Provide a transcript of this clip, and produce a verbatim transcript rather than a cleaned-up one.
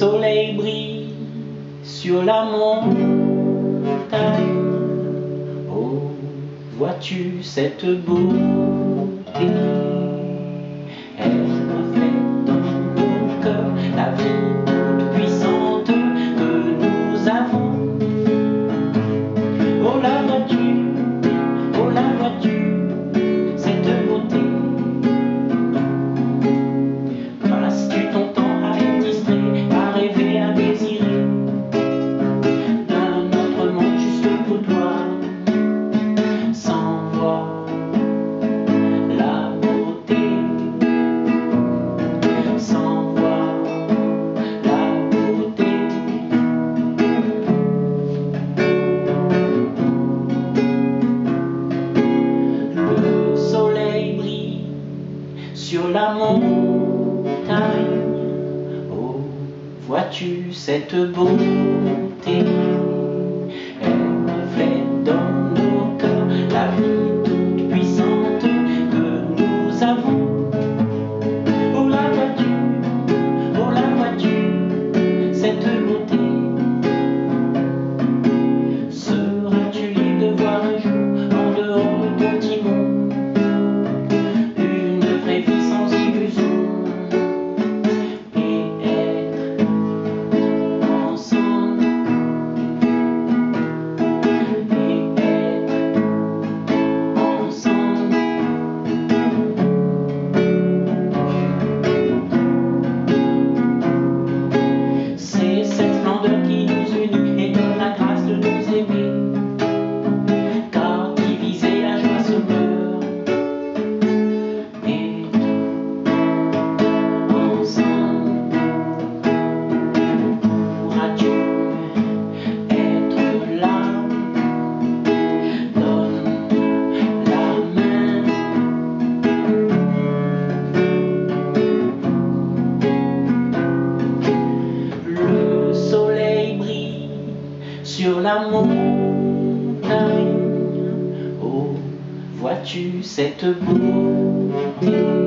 soleil brille sur la montagne. Oh, vois-tu cette beauté? Elle reflète dans nos cœurs la vie toute puissante que nous avons. Oh, la vois-tu, oh, la vois-tu, cette beauté? Passes-tu ton temps à être distrait, à rêver, à désirer d'un autre monde juste pour toi, sans voir la beauté, sans voir la beauté? Le soleil brille sur la montagne. Oh, vois-tu cette beauté? Elle reflète dans nos cœurs la vie toute puissante que nous avons. Oh, la vois-tu, oh, la vois-tu, cette beauté? Seras-tu libre de voir un jour en dehors de ton petit monde une vraie vie sans illusion, et être ensemble, et être ensemble? C'est cette splendeur qui nous unit et donne la grâce de nous aimer, car diviser la joie se meurt. Et ensemble, pourras-tu être là? Donne la main. Le soleil brille sur la montagne. Oh, vois-tu cette beauté?